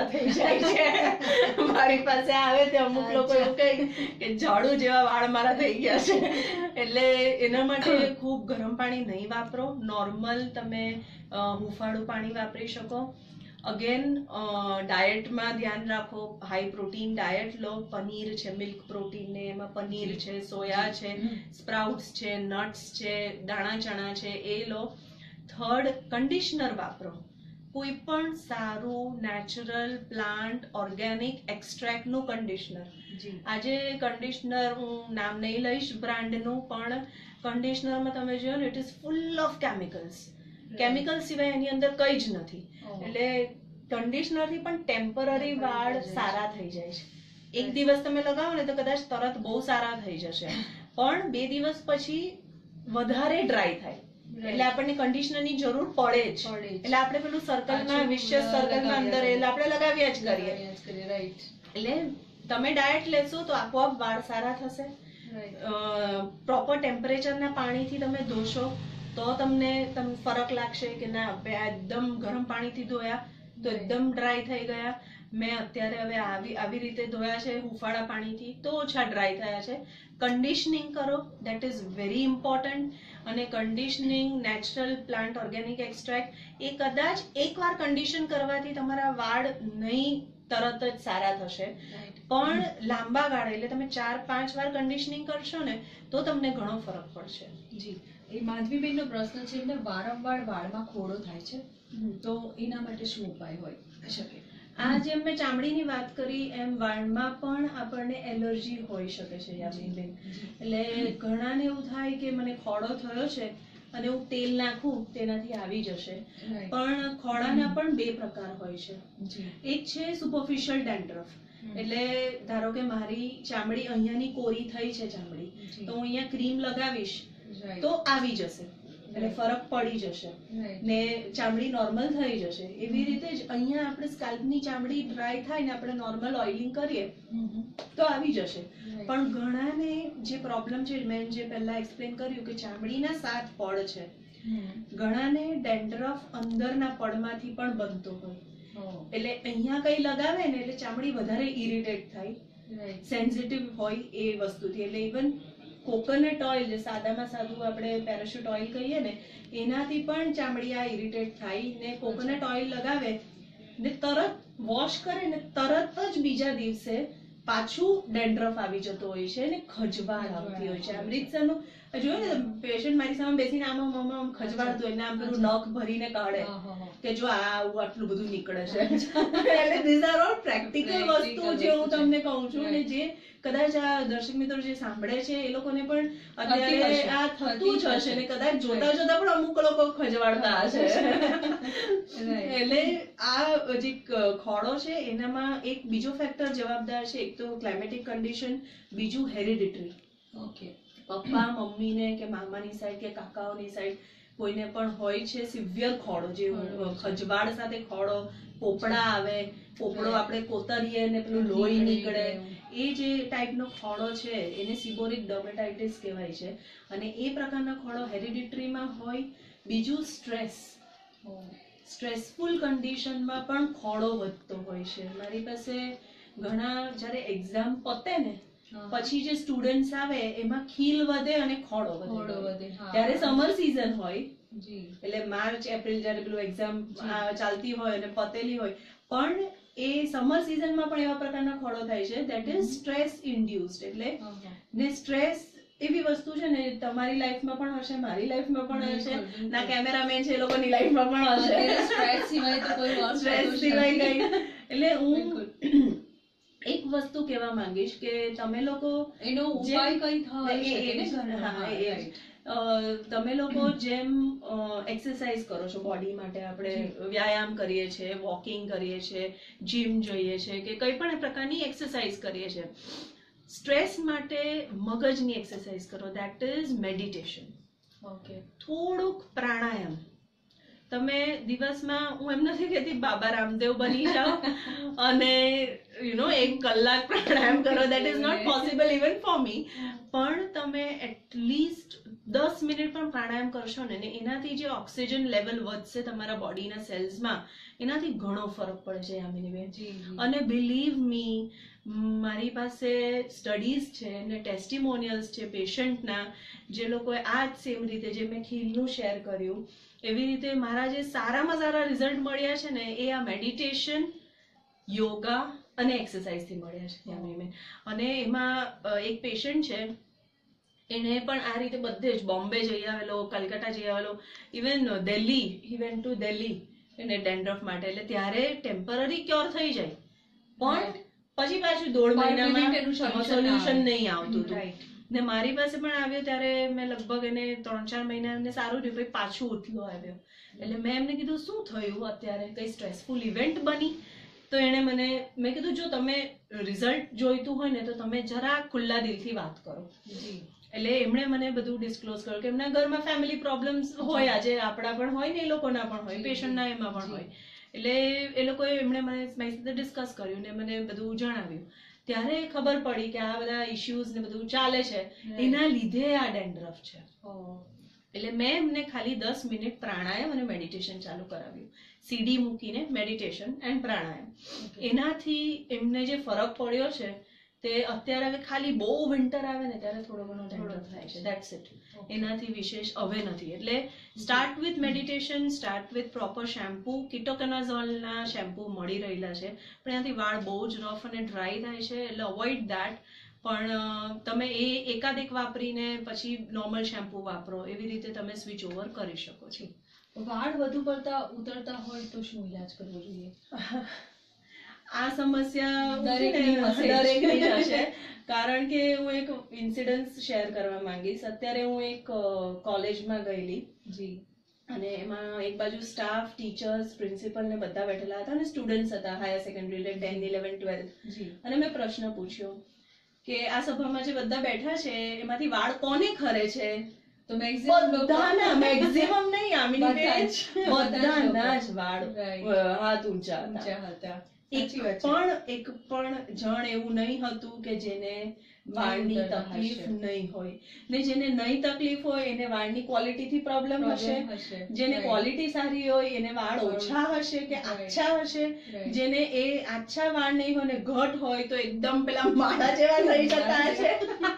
થઈ જાય છે. મારી પાસે આવે તે અમુક લોકો એવું કહે કે ઝાડુ જેવા વાળ મારા થઈ ગયા છે. એટલે એના માટે ખૂબ ગરમ પાણી નહીં વાપરો. નોર્મલ તમે હુંફાળું પાણી વાપરી શકો. અગેન ડાયટમાં ધ્યાન રાખો, હાઈ પ્રોટીન ડાયટ લો. પનીર છે, મિલ્ક પ્રોટીન ને એમાં પનીર છે, સોયા છે, સ્પ્રાઉટ્સ છે, નટ્સ છે, દાણા ચણા છે, એ લો. થર્ડ, કન્ડિશનર વાપરો. કોઈ પણ સારું નેચરલ પ્લાન્ટ ઓર્ગેનિક એક્સ્ટ્રેક્ટ નું કન્ડિશનર. આજે કન્ડિશનર હું નામ નહીં લઈશ બ્રાન્ડનું, પણ કન્ડિશનરમાં તમે જોયો ને, it is full of chemicals. Chemical સિવાય એની અંદર કંઈ જ નથી. એટલે કન્ડિશનર થી પણ ટેમ્પરરી વાળ સારા થઈ જાય છે. એક દિવસ તમે લગાવો ને તો કદાચ તરત બહુ સારા થઈ જશે, પણ 2 દિવસ પછી વધારે ડ્રાય થાય. એટલે આપણને કન્ડિશનર ની જરૂર પડે જ. એટલે આપણે પેલું સર્કલમાં વિશિયસ સર્કલમાં અંદર એટલે આપણે લગાવ્યા જ કરીએ. એટલે તમે ડાયટ લેશો તો આપોઆપ વાળ સારા થશે. પ્રોપર ટેમ્પરેચરના પાણીથી તમે ધોશો તો તમને ફરક લાગશે કે ના એકદમ ગરમ પાણીથી ધોયા તો એકદમ ડ્રાય થઈ ગયા. મેં અત્યારે હવે આવી રીતે ધોયા છે હુંફાળા પાણીથી તો ઓછા ડ્રાય થયા છે. કન્ડિશનિંગ કરો, દેટ ઇઝ વેરી ઇમ્પોર્ટન્ટ. અને conditioning natural plant organic extract એ કદાચ એકવાર કન્ડિશન કરવાથી તમારા વાળ નહીં તરત જ સારા થશે, પણ લાંબા ગાળે એટલે તમે 4-5 વાર કન્ડિશનિંગ કરશો ને તો તમને ઘણો ફરક પડશે. જી, એ માધવીબેનનો પ્રશ્ન છે, એમને વારંવાર વાળમાં ખોડો થાય છે, તો એના માટે શું ઉપાય હોય શકે? આ જેમ મેં ચામડીની વાત કરી એમ વાળમાં પણ આપણને એલર્જી હોઈ શકે છે યામીનબેન. એટલે ઘણાને એવું થાય કે મને ખોડો થયો છે અને હું તેલ નાખું તેનાથી આવી જશે, પણ ખોડાના પણ 2 પ્રકાર હોય છે. એક છે સુપરફિશિયલ ડેન્ડ્રફ. એટલે ધારો કે મારી ચામડી અહીંયાની કોરી થઈ છે ચામડી, તો હું અહીંયા ક્રીમ લગાવીશ તો આવી જશે, એટલે ફરક પડી જશે ને ચામડી નોર્મલ થઈ જશે. એવી રીતે જ અહીંયા આપણે સ્કાલ્પની ચામડી ડ્રાય થાય ને આપણે નોર્મલ ઓઇલિંગ કરીએ તો આવી જશે. પણ ઘણાને જે પ્રોબ્લેમ છે, મેં જે પહેલા એક્સપ્લેન કર્યું કે ચામડીના 7 પડ છે, ઘણાને ડેન્ડ્રફ અંદરના પડમાંથી પણ બનતો હોય. એટલે અહીંયા કઈ લગાવે ને એટલે ચામડી વધારે ઇરિટેટ થાય, સેન્સિટિવ હોય એ વસ્તુથી. એટલે ઇવન કોકોનટ ઓઇલ, જે સાદામાં સાદું આપણે પેરાશૂટ ઓઇલ કહીએ ને, એનાથી પણ ચામડી આ ઇરિટેટ થાય ને. કોકોનટ ઓઇલ લગાવે ને તરત વોશ કરે ને તરત જ બીજા દિવસે પાછું ડેન્ડ્રફ આવી જતો હોય છે ને ખજવાળ આવતી હોય છે. અમૃતસરનું જોયું ને, પેશન્ટ મારી સામે બેસીને આમ ખજવાળતું હોય ને આમ પેલું નખ ભરીને કાઢે કે જો આટલું બધું નીકળે છે. એટલે ધીઝ આર ઓલ પ્રેક્ટિકલ વસ્તુ જે હું તમને કહું છું, ને જે કદાચ આ દર્શક મિત્રો જે સાંભળે છે એ લોકોને પણ અત્યારે આ થતું જ હશે ને કદાચ જોતા જોતા પણ અમુક લોકો ખજવાળતા હશે. એટલે આ જે ખોડો છે એનામાં એક બીજો ફેક્ટર જવાબદાર છે. એક તો ક્લાઇમેટિક કન્ડિશન, બીજું હેરિડિટરી. ઓકે, પપ્પા મમ્મીને કે મામાની સાઈડ કે કાકાઓની સાઈડ કોઈને પણ હોય છે સિવિયર ખોડો, જે ખજવાળ સાથે ખોડો, પોપડા આવે, પોપડો આપણે કોતરીએ ને પેલું લોહી નીકળે, એ જે ટાઈપનો ખોડો છે એને સિબોરિક ડર્મેટાઇટિસ કહેવાય છે. અને એ પ્રકારનો ખોડો હેરિડિટરીમાં હોય. બીજું સ્ટ્રેસફુલ કન્ડિશનમાં પણ ખોડો વધતો હોય છે. મારી પાસે ઘણા જ્યારે એક્ઝામ પતે ને પછી જે સ્ટુડન્ટ્સ આવે એમાં ખીલ વધે અને ખોડો વધે. ત્યારે સમર સીઝન હોય, એટલે માર્ચ એપ્રિલ જ્યારે પેલું એક્ઝામ ચાલતી હોય અને પતેલી હોય, પણ એ સમર સિઝનમાં પણ એવા પ્રકારના ખોડો થાય છે. That is stress induced. એટલે ને સ્ટ્રેસ એવી વસ્તુ છે ને, તમારી લાઈફમાં પણ હશે, મારી લાઈફમાં પણ હશે, ના કેમેરામેન છે એ લોકોની લાઈફમાં પણ હશે. સ્ટ્રેસ સિવાય તો કોઈ સ્ટ્રેસ સિવાય કઈ. એટલે હું એક વસ્તુ કહેવા માંગીશ કે તમે લોકો એનો ઉપાય કઈ થાય તમે લોકો જેમ એક્સરસાઇઝ કરો છો બોડી માટે, આપણે વ્યાયામ કરીએ છીએ, વોકિંગ કરીએ છીએ, જીમ જઈએ છીએ કે કઈ પણ પ્રકારની એક્સરસાઇઝ કરીએ છીએ, સ્ટ્રેસ માટે મગજની એક્સરસાઇઝ કરો, ધેટ ઇઝ મેડિટેશન. ઓકે, થોડુંક પ્રાણાયામ તમે દિવસમાં, હું એમ નથી કહેતી બાબા રામદેવ બની જાઓ અને 1 કલાક પ્રાણાયામ કરો, that is not possible even for me, પણ તમે એટલીસ્ટ 10 મિનિટ પણ પ્રાણાયામ કરશો ને, એનાથી જે ઓક્સિજન લેવલ વધશે તમારા બોડીના સેલ્સમાં, એનાથી ઘણો ફરક પડે છે યામિનીબેન. જી, જી. અને બિલીવ મી, મારી પાસે સ્ટડીઝ છે ને ટેસ્ટિમોનિયલ્સ છે પેશન્ટના, જે લોકોએ આ જ સેમ રીતે જે મેં ખીલનું શેર કર્યું એવી રીતે મારા જે સારામાં સારા રિઝલ્ટ મળ્યા છે ને એ આ મેડિટેશન, યોગા અને એક્સરસાઇઝથી મળ્યા છે યામિનીબેન. અને એમાં એક પેશન્ટ છે, એને પણ આ રીતે બધે જ બોમ્બે જઈ આવેલો, કલકત્તા જઈ આવેલો, even Delhi, he went to Delhi એને ડેન્ડ્રફ માટે, એટલે ત્યારે ટેમ્પરરી ક્યોર થઈ જાય પણ પછી પાછું 1.5 મહિનામાં સોલ્યુશન નહીં આવતું હતું. ને મારી પાસે પણ આવ્યો ત્યારે મેં લગભગ એને 3-4 મહિના એમને સારું થયું, પછી પાછું ઉથલો આવ્યો. એટલે મેં એમને કીધું શું થયું અત્યારે, કઈ સ્ટ્રેસફુલ ઇવેન્ટ બની? તો એણે મને, મેં કીધું જો તમે રિઝલ્ટ જોઈતું હોય ને તો તમે જરા ખુલ્લા દિલથી વાત કરો. એટલે એમણે મને બધું ડિસ્ક્લોઝ કર્યું કે એમના ઘરમાં ફેમિલી પ્રોબ્લેમ્સ હોય, આજે આપણા પણ હોય ને એ લોકોના પણ હોય, પેશન્ટના એમાં પણ હોય. એટલે એ લોકોએ એમણે મને મારી સાથે ડિસ્કસ કર્યું ને મને બધું જણાવ્યું. ત્યારે ખબર પડી કે આ બધા ઇશ્યુઝ ને બધું ચાલે છે એના લીધે આ ડેન્ડ્રફ છે. એટલે મેં એમને ખાલી 10 મિનિટ પ્રાણાયામ અને મેડિટેશન ચાલુ કરાવ્યું, સીડી મૂકીને મેડિટેશન એન્ડ પ્રાણાયામ. એનાથી એમને જે ફરક પડ્યો છે તે અત્યારે હવે ખાલી બહુ વિન્ટર આવે ને ત્યારે થોડો ઘણો ડેન્ડ્રફ થાય છે, ધેટ્સ ઇટ. એનાથી વિશેષ હવે નથી. એટલે start with meditation, start with proper shampoo. કિટોકેનાઝોલના શેમ્પૂ મળી રહેલા છે પણ એનાથી વાળ બહુ જ રફ અને ડ્રાય થાય છે, એટલે અવોઇડ ધેટ. પણ તમે એ એકાદ એક વાપરીને પછી નોર્મલ શેમ્પૂ વાપરો, એવી રીતે તમે સ્વિચ ઓવર કરી શકો છો. વાળ વધુ પડતા ઉતરતા હોય તો શું ઈલાજ કરવો જોઈએ? આ સમસ્યા દરેકની હશે, કારણ કે હું એક ઇન્સિડન્સ શેર કરવા માંગીશ. અત્યારે હું એક કોલેજમાં ગયેલી જી, અને એમાં એક બાજુ સ્ટાફ, ટીચર્સ, પ્રિન્સિપલ ને બધા બેઠેલા હતા અને સ્ટુડન્ટ્સ હતા, હાયર સેકન્ડરી, 10, 11, 12. જી. અને મેં પ્રશ્ન પૂછ્યો કે આ સભામાં જે બધા બેઠા છે એમાંથી વાળ કોને ખરે છે? તો મેક્સિમમ મેક્સિમમ નહીં યામિનીબેન, બધાના જ વાળ હાથ ઊંચા હતા. એક પણ જણ એવું નહીં હતું કે જેને વાળની તકલીફ નહીં હોય. ને જેને નહીં તકલીફ હોય એને વાળની ક્વોલિટીથી પ્રોબ્લેમ હશે, જેને ક્વોલિટી સારી હોય એને વાળ ઓછા હશે કે આછા હશે, જેને એ આછા વાળ નહીં હોય ને ઘટ હોય તો એકદમ પેલા માળા જેવા થઈ જતા હશે.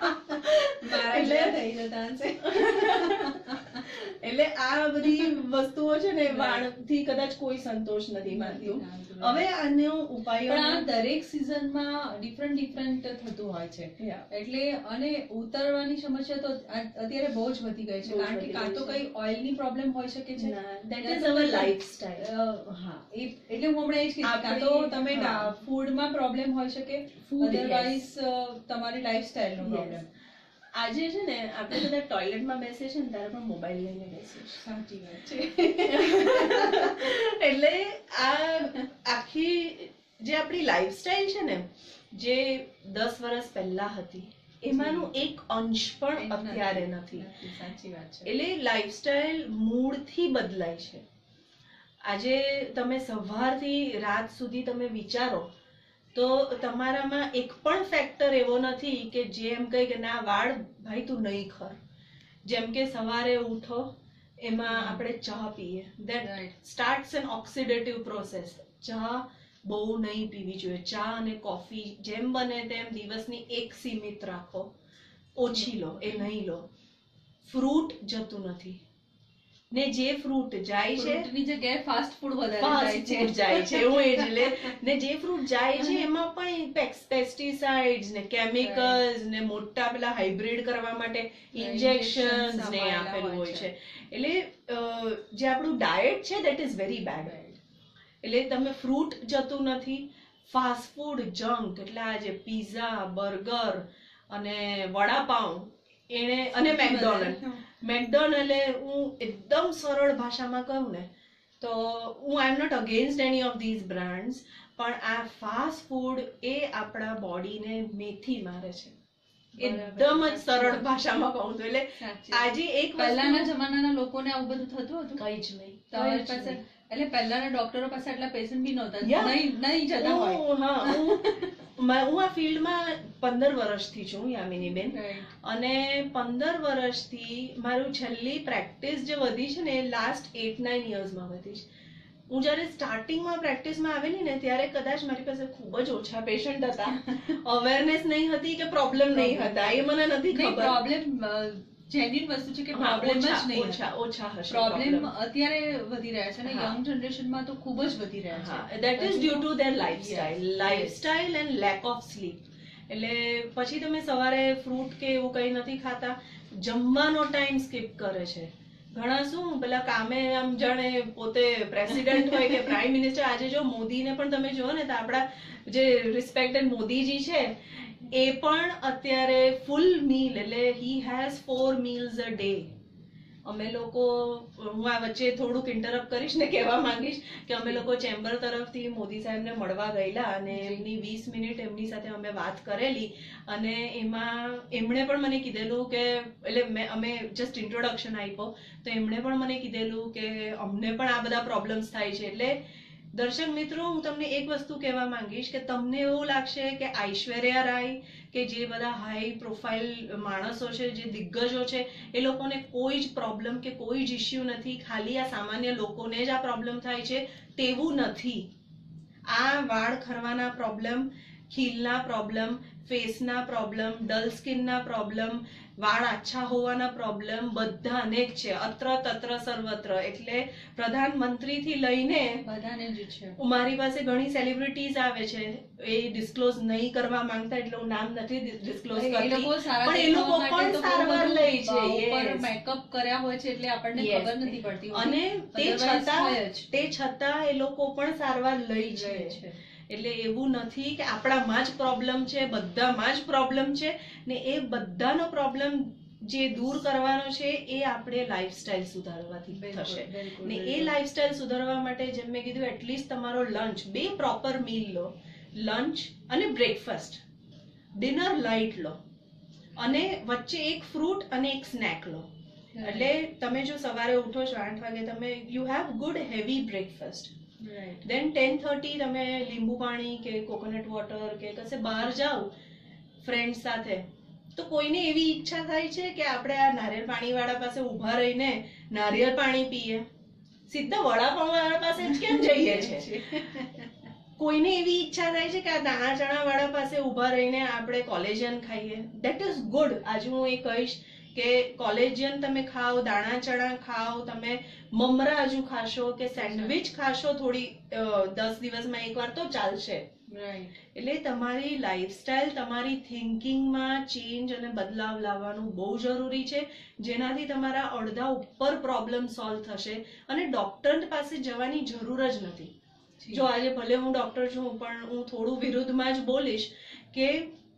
એટલે આ બધી વસ્તુઓ છે ને વાળથી કદાચ કોઈ સંતોષ નથી માનતું. હવે આનો ઉપાય પણ આ દરેક સિઝનમાં ડિફરન્ટ થતું હોય છે, એટલે અને ઉતરવાની સમસ્યા તો અત્યારે બહુ જ વધી ગઈ છે, કારણ કે કાં તો કઈ ઓઇલની પ્રોબ્લેમ હોઈ શકે છે, ધેટ ઇઝ અવર લાઇફસ્ટાઇલ. હા, એટલે હું હમણાં એ જ કીધું, કાં તો તમે ફૂડમાં પ્રોબ્લેમ હોઈ શકે, અધરવાઇઝ તમારી લાઇફસ્ટાઇલનો પ્રોબ્લેમ. આજે છે ને આપણે બધા ટોયલેટમાં બેસીએ છીએ ને ત્યારે પણ મોબાઈલ લઈને બેસીએ છીએ. સાચી વાત છે. એટલે આ આખી જે આપણી લાઈફસ્ટાઈલ છે ને, જે 10 વર્ષ પહેલા હતી એમાંનું એક અંશ પણ અત્યારે નથી. સાચી વાત છે. એટલે લાઈફસ્ટાઈલ મૂળથી બદલાય છે. આજે તમે સવારથી રાત સુધી તમે વિચારો તો તમારામાં એક પણ ફેક્ટર એવો નથી કે જેમ કહે કે ના વાળ ભાઈ તું નહીં ખર. જેમ કે સવારે ઉઠો એમાં આપણે ચા પીએ, that starts an oxidative process. ચા બહુ નહીં પીવી જોઈએ. ચા અને કોફી જેમ બને તેમ દિવસની એક સીમિત રાખો, ઓછી લો, એ નહીં લો. ફ્રૂટ જતું નથી ને જે ફ્રૂટ જાય છે એની જગ્યાએ ફાસ્ટ ફૂડ વધારે જાય છે. હું એ જ લે ને જે ફ્રૂટ જાય છે એમાં પણ પેસ્ટિસાઇડ્સ ને કેમિકલ્સ ને મોટા પેલા હાઇબ્રિડ કરવા માટે ઇન્જેક્શન્સ ને આપેલું હોય છે. એટલે જે આપણું ડાયટ છે ધેટ ઇઝ વેરી બેડ. એટલે તમે ફ્રૂટ જતું નથી, ફાસ્ટ ફૂડ, જંક એટલે આ જે પીઝા, બર્ગર અને વડાપાઉં એને અને મેકડોનલ્ડ હું એકદમ સરળ ભાષામાં કહું ને તો હું I am not against any of these brands, પણ આ ફાસ્ટ ફૂડ એ આપણા બોડીને મેથી મારે છે. એકદમ જ સરળ ભાષામાં કહું તો. એટલે આજે એક પહેલાના જમાનાના લોકોને આવું બધું થતું હતું? કઈ જ નહીં. તમારી પાસે એટલે પહેલાના ડોક્ટરો પાસે આટલા પેશન્ટ બી નહોતા, નહીં જતા હોય. હું આ ફિલ્ડમાં 15 વર્ષથી છું યામિનીબેન, અને 15 વર્ષથી મારું છેલ્લી પ્રેક્ટિસ જે વધી છે ને એ લાસ્ટ 8-9 યર્સમાં વધી છે. હું જ્યારે સ્ટાર્ટિંગમાં પ્રેક્ટિસમાં આવેલી ને ત્યારે કદાચ મારી પાસે ખૂબ જ ઓછા પેશન્ટ હતા, અવેરનેસ નહીં હતી કે પ્રોબ્લેમ નહીં હતા, એ મને નથી ખબર. પ્રોબ્લેમ જેન્યુઇન વસ્તુ છે કે પ્રોબ્લેમ જ નહીં, ઓછા હશે. પ્રોબ્લેમ અત્યારે વધી રહ્યા છે ને યંગ જનરેશનમાં તો ખૂબ જ વધી રહ્યા છે. That is due to their lifestyle and lack of sleep. એટલે પછી તમે સવારે ફ્રૂટ કે એવું કંઈ નથી ખાતા, જમવાનો ટાઈમ સ્કીપ કરે છે. ઘણા શું પેલા કામે આમ જાણે પોતે પ્રેસિડેન્ટ હોય કે પ્રાઇમ મિનિસ્ટર. આજે જો મોદીને પણ તમે જુઓ ને તો આપણા જે રિસ્પેક્ટેડ મોદીજી છે એ પણ અત્યારે ફૂલ મીલ, એટલે he has 4 meals a day. અમે લોકો, હું આ વચ્ચે થોડુંક ઇન્ટરપ્ટ કરીશ ને કહેવા માંગીશ કે અમે લોકો ચેમ્બર તરફથી મોદી સાહેબને મળવા ગયેલા અને એમની 20 મિનિટ એમની સાથે અમે વાત કરેલી અને એમાં એમણે પણ મને કીધેલું કે, એટલે અમે જસ્ટ ઇન્ટ્રોડક્શન આપ્યો તો એમણે પણ મને કીધેલું કે અમને પણ આ બધા પ્રોબ્લેમ્સ થાય છે. એટલે દર્શક મિત્રો, હું તમને એક વસ્તુ કહેવા માંગીશ કે તમને એવું લાગશે કે ઐશ્વર્યા રાય કે જે બધા હાઈ પ્રોફાઇલ માણસો છે, જે દિગ્ગજો છે, એ લોકોને કોઈ જ પ્રોબ્લેમ કે કોઈ જ ઇશ્યુ નથી, ખાલી આ સામાન્ય લોકોને જ આ પ્રોબ્લેમ થાય છે, તેવું નથી. આ વાળ ખરવાના પ્રોબ્લેમ, ખીલના પ્રોબ્લેમ, ફેસના પ્રોબ્લેમ, ડલ સ્કિનના પ્રોબ્લેમ, વાળ આછા હોવાના પ્રોબ્લેમ બધા અનેક છે, અત્ર તત્ર સર્વત્ર. એટલે પ્રધાનમંત્રી થી લઈને બધાને જ છે. મારી પાસે ઘણી સેલિબ્રિટીઝ આવે છે, એ ડિસ્ક્લોઝ નહીં કરવા માંગતા એટલે હું નામ નથી ડિસ્ક્લોઝ કરતી, પણ એ લોકો પણ સારવાર લે છે. મેકઅપ કર્યા હોય છે એટલે આપણને ખબર નથી પડતી, અને તે છતાં એ લોકો પણ સારવાર લે છે. એટલે એવું નથી કે આપણામાં જ પ્રોબ્લેમ છે, બધામાં જ પ્રોબ્લેમ છે ને એ બધાનો પ્રોબ્લેમ જે દૂર કરવાનો છે એ આપણે લાઈફસ્ટાઈલ સુધારવાથી થશે. ને એ લાઈફસ્ટાઈલ સુધારવા માટે જેમ મેં કીધું, એટલીસ્ટ તમારો લંચ, 2 પ્રોપર મીલ લો, લંચ અને બ્રેકફાસ્ટ, ડિનર લાઇટ લો અને વચ્ચે એક ફ્રૂટ અને એક સ્નેક લો. એટલે તમે જો સવારે ઉઠો છો 8 વાગે, તમે you have good heavy breakfast. Then 10:30 તમે લીંબુ પાણી કે કોકોનટ વોટર કે કશે બહાર જાઓ ફ્રેન્ડ સાથે, તો કોઈને એવી ઈચ્છા થાય છે કે આપણે આ નારિયેળ પાણી વાળા પાસે ઉભા રહીને નારિયેળ પાણી પીએ? સીધા વડાપાઉં વાળા પાસે જ કેમ જઈએ છે? કોઈને એવી ઈચ્છા થાય છે કે આ દાણા ચણા વાળા પાસે ઉભા રહીને આપણે કોલેજિયન ખાઈએ? That is good. આજે હું એ કહીશ કે કોલેજિયન તમે ખાઓ, દાણા ચણા ખાઓ, તમે મમરા હજુ ખાશો કે સેન્ડવિચ ખાશો થોડી 10 દિવસમાં એકવાર તો ચાલશે. એટલે તમારી લાઈફસ્ટાઈલ, તમારી થિંકિંગમાં ચેન્જ અને બદલાવ લાવવાનું બહુ જરૂરી છે, જેનાથી તમારા અડધા ઉપર પ્રોબ્લેમ સોલ્વ થશે અને ડોક્ટર પાસે જવાની જરૂર જ નથી. જો આજે ભલે હું ડોક્ટર છું, પણ હું થોડું વિરુદ્ધમાં જ બોલીશ કે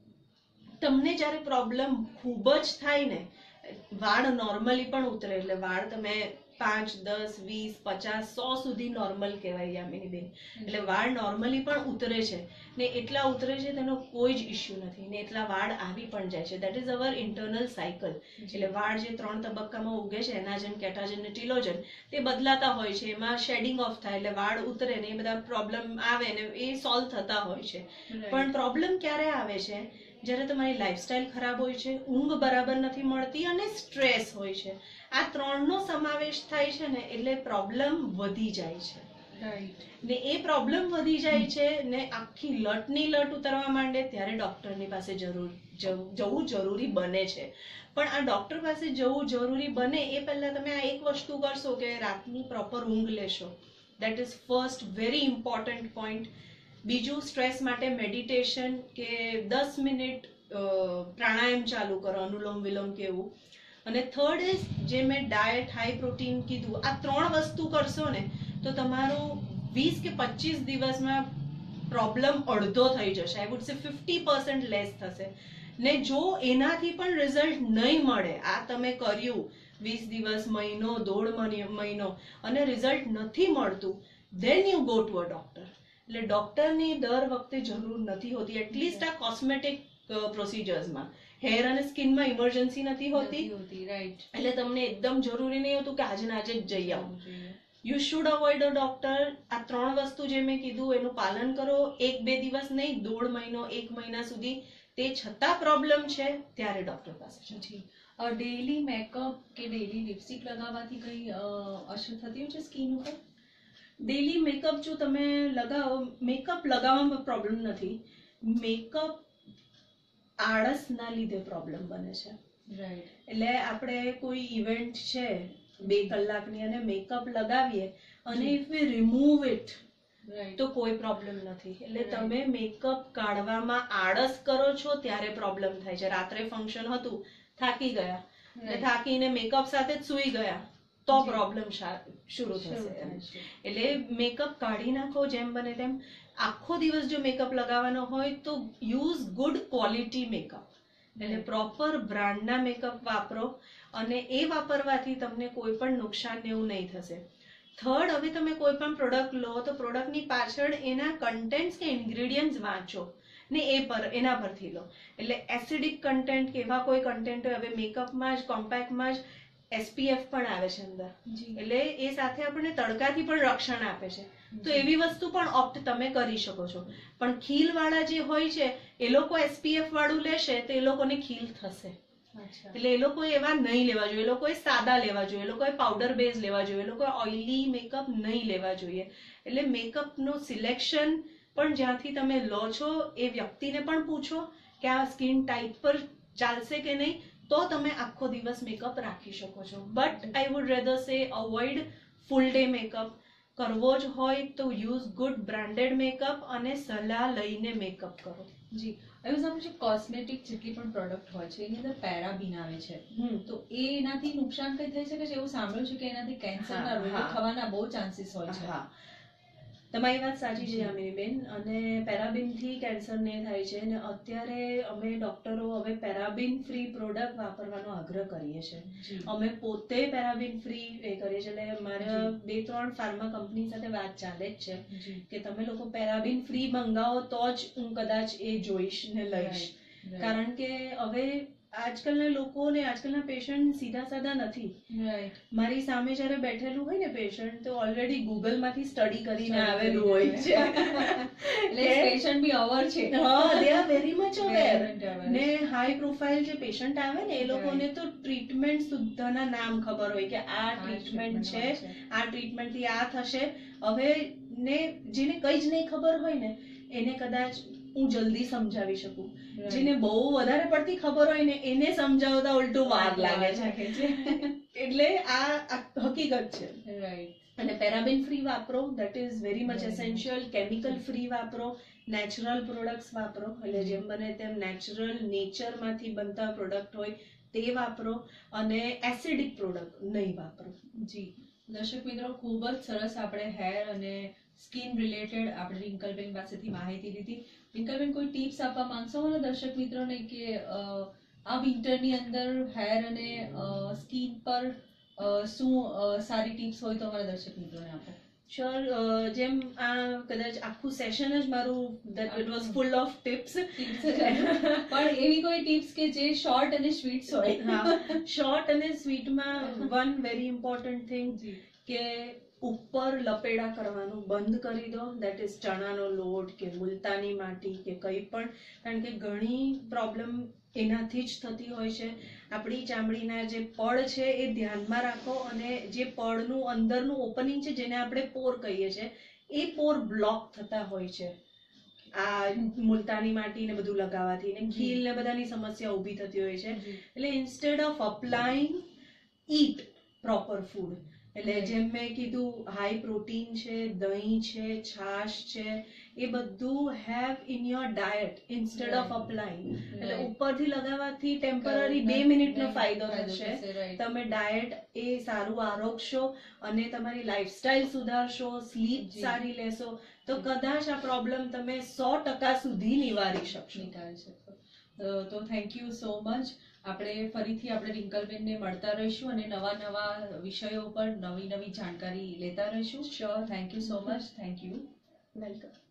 તમને જ્યારે પ્રોબ્લેમ ખૂબ જ થાય ને, વાળ નોર્મલી પણ ઉતરે, એટલે વાળ તમે 5, 10, 20, 50, 100 સુધી નોર્મલ કહેવાય યામિનીબેન. એટલે વાળ નોર્મલી પણ ઉતરે છે ને, એટલા ઉતરે છે તેનો કોઈ જ ઇશ્યુ નથી ને એટલા વાળ આવી પણ જાય છે. That is our internal cycle. એટલે વાળ જે 3 તબક્કામાં ઉગે છે, એનાજન, કેટાજન ને ટીલોજન, તે બદલાતા હોય છે, એમાં શેડિંગ ઓફ થાય એટલે વાળ ઉતરે ને એ બધા પ્રોબ્લેમ આવે ને એ સોલ્વ થતા હોય છે. પણ પ્રોબ્લેમ ક્યારે આવે છે? જ્યારે તમારી લાઈફસ્ટાઈલ ખરાબ હોય છે, ઊંઘ બરાબર નથી મળતી અને સ્ટ્રેસ હોય છે. આ 3નો સમાવેશ થાય છે ને એટલે પ્રોબ્લેમ વધી જાય છે. ને એ પ્રોબ્લેમ વધી જાય છે ને આખી લટની લટ ઉતરવા માંડે ત્યારે ડોક્ટરની પાસે જવું જરૂરી બને છે. પણ આ ડોક્ટર પાસે જવું જરૂરી બને એ પહેલા તમે આ એક વસ્તુ કરશો કે રાતની પ્રોપર ઊંઘ લેશો. That is first very important point. બીજું, સ્ટ્રેસ માટે મેડિટેશન કે 10 મિનિટ પ્રાણાયામ ચાલુ કરો, અનુલોમ વિલોમ કેવું. અને થર્ડ ઇઝ જે મેં ડાયટ, હાઈ પ્રોટીન કીધું, આ 3 વસ્તુ કરશો ને તો તમારું 20 કે 25 દિવસમાં પ્રોબ્લેમ અડધો થઈ જશે. આઈ વુડ સે 50% લેસ થશે. ને જો એનાથી પણ રિઝલ્ટ નહીં મળે, આ તમે કર્યું 20 દિવસ, મહિનો, 1.5 મહિનો અને રિઝલ્ટ નથી મળતું, then you go to a doctor. એટલે ડોક્ટરની દર વખતે જરૂર નથી હોતી. એટલીસ્ટ આ કોસ્મેટિક પ્રોસિજર્સમાં, હેર અને સ્કિનમાં ઇમરજન્સી નથી હોતી. એટલે તમને એકદમ જરૂરી નહીં હોતું કે આજે ને આજે જ જઈ આવો. You should avoid a doctor. આ 3 વસ્તુ જે મેં કીધું એનું પાલન કરો. 1-2 દિવસ નહીં, 1.5 મહિનો, 1 મહિના સુધી, તે છતાં પ્રોબ્લેમ છે ત્યારે ડોક્ટર પાસે જજો. ડેઈલી મેકઅપ કે ડેઈલી લિપસ્ટિક લગાવવાથી કઈ અસર થતી હોય છે સ્કિન ઉપર? ડેલી મેકઅપ જો તમે લગાવો, મેકઅપ લગાવવામાં પ્રોબ્લેમ નથી, મેકઅપ આળસના લીધે પ્રોબ્લેમ બને છે. રાઈટ. એટલે આપણે કોઈ ઇવેન્ટ છે 2 કલાકની અને મેકઅપ લગાવીએ અને ઇફ વી રિમૂવ ઇટ તો કોઈ પ્રોબ્લેમ નથી. એટલે તમે મેકઅપ કાઢવામાં આળસ કરો છો ત્યારે પ્રોબ્લેમ થાય છે. રાત્રે ફંક્શન હતું, થાકી ગયા અને થાકીને મેકઅપ સાથે જ સૂઈ ગયા તો પ્રોબ્લેમ શરૂ થશે. એટલે મેકઅપ કાઢી નાખો જેમ બને તેમ. આખો દિવસ જો મેકઅપ લગાવવાનો હોય તો યુઝ ગુડ ક્વોલિટી મેકઅપ, એટલે પ્રોપર બ્રાન્ડના મેકઅપ વાપરો અને એ વાપરવાથી તમને કોઈ પણ નુકસાન એવું નહીં થશે. થર્ડ, હવે તમે કોઈ પણ પ્રોડક્ટ લો તો પ્રોડક્ટની પાછળ એના કન્ટેન્ટ્સ કે ઇન્ગ્રેડિયન્ટ્સ વાંચો ને એના પરથી લો. એટલે એસિડિક કન્ટેન્ટ કે એવા કોઈ કન્ટેન્ટ હોય, હવે મેકઅપમાં જ કોમ્પેક્ટમાં જ SPF પણ આવે છે અંદર, એટલે એ સાથે આપણને તડકાથી પણ રક્ષણ આપે છે. તો એવી વસ્તુ પણ ઓપ્ટ તમે કરી શકો છો. પણ ખીલ વાળા જે હોય છે એ લોકો SPF વાળું લેશે તો એ લોકોને ખીલ થશે. એટલે એ લોકો એવા નહીં લેવા જોઈએ, એ લોકોએ સાદા લેવા જોઈએ, એ લોકોએ પાવડર બેઝ લેવા જોઈએ, એ લોકોએ ઓઇલી મેકઅપ નહીં લેવા જોઈએ. એટલે મેકઅપનું સિલેક્શન પણ જ્યાંથી તમે લો છો એ વ્યક્તિને પણ પૂછો કે આ સ્કિન ટાઈપ પર ચાલશે કે નહીં, તો તમે આખો દિવસ મેકઅપ રાખી શકો છો. But I would rather say avoid full day makeup. કરવો જ હોય તો યુઝ ગુડ બ્રાન્ડેડ મેકઅપ અને સલાહ લઈને મેકઅપ કરો. જી, એવું સાંભળ્યું છે કોસ્મેટિક જેટલી પણ પ્રોડક્ટ હોય છે એની અંદર પેરાબીન આવે છે, તો એ એનાથી નુકસાન કઈ થઈ શકે છે? એવું સાંભળ્યું છે કે એનાથી કેન્સરના રોગો થવાના બહુ ચાન્સીસ હોય છે. હા, તમારી વાત સાચી છે યામિનીબેન. અને પેરાબીનથી કેન્સર ને થાય છે અને અત્યારે અમે ડોક્ટરો હવે પેરાબીન ફ્રી પ્રોડક્ટ વાપરવાનો આગ્રહ કરીએ છીએ. અમે પોતે પેરાબીન ફ્રી એ કરીએ છીએ. એટલે મારા 2-3 ફાર્મા કંપની સાથે વાત ચાલે જ છે કે તમે લોકો પેરાબીન ફ્રી મંગાવો તો જ હું કદાચ એ જોઈશ ને લઈશ. કારણ કે હવે આજકાલના લોકો ને આજકાલના પેશન્ટ સીધા સાધા નથી. મારી સામે જયારે બેઠેલું હોય ને પેશન્ટ તો ઓલરેડી ગૂગલ માંથી સ્ટડી કરીને આવેલું હોય છે. એટલે પેશન્ટ બી અવર છે. હા, they are very much aware. ને હાઈ પ્રોફાઇલ જે પેશન્ટ આવે ને એ લોકોને તો ટ્રીટમેન્ટ સુદ્ધાના નામ ખબર હોય કે આ ટ્રીટમેન્ટ છે, આ ટ્રીટમેન્ટ થી આ થશે. હવે ને જેને કઈ જ નહીં ખબર હોય ને એને કદાચ હું જલ્દી સમજાવી શકું, જેને બહુ વધારે પડતી ખબર હોય ને એને સમજાવતા ઉલટું વાર લાગે છે. એટલે આ હકીકત છે. અને પેરાબીન ફ્રી વાપરો, that is very much essential. Chemical free વાપરો, નેચરલ પ્રોડક્ટ્સ વાપરો, એટલે જેમ બને તેમ નેચરલ નેચરમાંથી બનતા પ્રોડક્ટ હોય તે વાપરો અને એસિડિક પ્રોડક્ટ નહીં વાપરો. જી દર્શક મિત્રો, ખૂબ જ સરસ આપણે હેર અને સ્કિન રિલેટેડ આપણે રિંકલબેન પાસેથી માહિતી લીધી. રિંકલબેન, કોઈ ટિપ્સ આપવા માંગશો મને દર્શક મિત્રોને કે આ વિન્ટરની અંદર હેર અને સ્કિન પર શું સારી ટિપ્સ હોય તો અમારા દર્શક મિત્રોને આપો? શ્યોર. જેમ આ કદાચ આખું સેશન જ મારું that it was full of tips. પણ એવી કોઈ ટિપ્સ કે જે શોર્ટ અને સ્વીટ્સ હોય? હા, શોર્ટ અને સ્વીટમાં વન વેરી ઇમ્પોર્ટન્ટ થિંગ કે ઉપર લપેડા કરવાનું બંધ કરી દો. ધેટ ઇઝ ચણાનો લોટ કે મુલતાની માટી કે કંઈ પણ. કારણ કે ઘણી પ્રોબ્લેમ એનાથી જ થતી હોય છે. આપણી ચામડીના જે પડ છે એ ધ્યાનમાં રાખો અને જે પડનું અંદરનું ઓપનિંગ છે જેને આપણે પોર કહીએ છીએ એ પોર બ્લોક થતા હોય છે આ મુલતાની માટી ને બધું લગાવવાથી, ને ખીલ ને બધાની સમસ્યા ઊભી થતી હોય છે. એટલે instead of applying, eat proper food. એટલે જેમ મેં કીધું, હાઈ પ્રોટીન છે, દહીં છે, છાશ છે, એ બધું have in your diet instead of applying. એટલે ઉપરથી લગાવવાથી ટેમ્પરરી 2 મિનિટનો ફાયદો થશે. તમે ડાયટ એ સારું આરોગશો અને તમારી લાઈફસ્ટાઈલ સુધારશો, સ્લીપ સારી લેશો તો કદાચ આ પ્રોબ્લેમ તમે 100% સુધી નિવારી શકશો. તો થેન્ક યુ સો મચ. આપણે ફરીથી આપણે રિંકલબેનને મળતા રહીશું અને નવા વિષયો પર નવી જાણકારી લેતા રહીશું. Sure. Thank you so much. Thank you. Welcome.